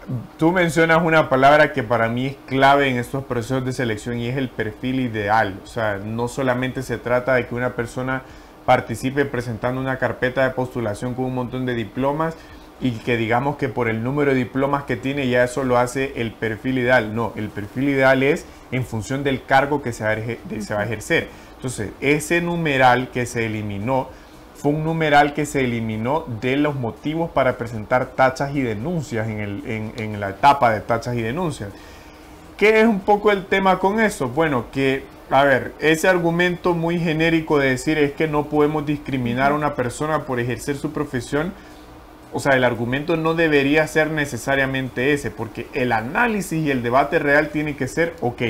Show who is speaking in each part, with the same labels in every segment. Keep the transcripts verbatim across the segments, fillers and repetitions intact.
Speaker 1: Tú mencionas una palabra que para mí es clave en estos procesos de selección y es el perfil ideal. O sea, no solamente se trata de que una persona participe presentando una carpeta de postulación con un montón de diplomas y que digamos que por el número de diplomas que tiene ya eso lo hace el perfil ideal. No, el perfil ideal es en función del cargo que se va a, se va a ejercer. Entonces, ese numeral que se eliminó fue un numeral que se eliminó de los motivos para presentar tachas y denuncias en, el, en, en la etapa de tachas y denuncias. ¿Qué es un poco el tema con eso? Bueno, que, a ver, ese argumento muy genérico de decir es que no podemos discriminar a una persona por ejercer su profesión, o sea, el argumento no debería ser necesariamente ese, porque el análisis y el debate real tiene que ser, ok,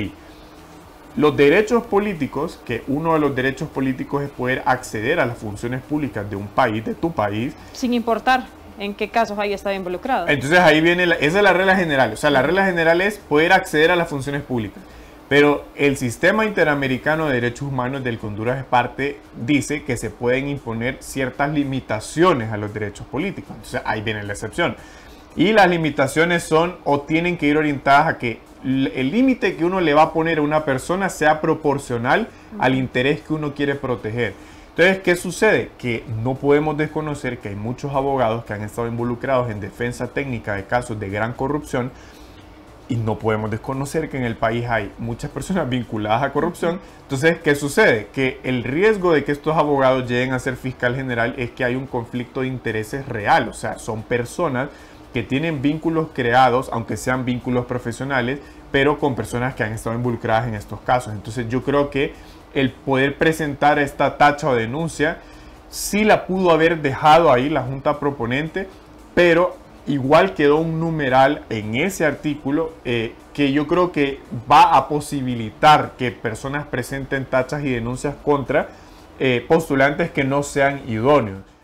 Speaker 1: los derechos políticos, que uno de los derechos políticos es poder acceder a las funciones públicas de un país, de tu país.
Speaker 2: Sin importar en qué casos haya estado involucrado.
Speaker 1: Entonces ahí viene, la, esa es la regla general. O sea, la regla general es poder acceder a las funciones públicas. Pero el sistema interamericano de derechos humanos del que Honduras es parte dice que se pueden imponer ciertas limitaciones a los derechos políticos. Entonces ahí viene la excepción. Y las limitaciones son o tienen que ir orientadas a que el límite que uno le va a poner a una persona sea proporcional al interés que uno quiere proteger. Entonces, ¿qué sucede? Que no podemos desconocer que hay muchos abogados que han estado involucrados en defensa técnica de casos de gran corrupción y no podemos desconocer que en el país hay muchas personas vinculadas a corrupción. Entonces, ¿qué sucede? Que el riesgo de que estos abogados lleguen a ser fiscal general es que hay un conflicto de intereses real. O sea, son personas que tienen vínculos creados, aunque sean vínculos profesionales, pero con personas que han estado involucradas en estos casos. Entonces yo creo que el poder presentar esta tacha o denuncia sí la pudo haber dejado ahí la Junta Proponente, pero igual quedó un numeral en ese artículo eh, que yo creo que va a posibilitar que personas presenten tachas y denuncias contra eh, postulantes que no sean idóneos.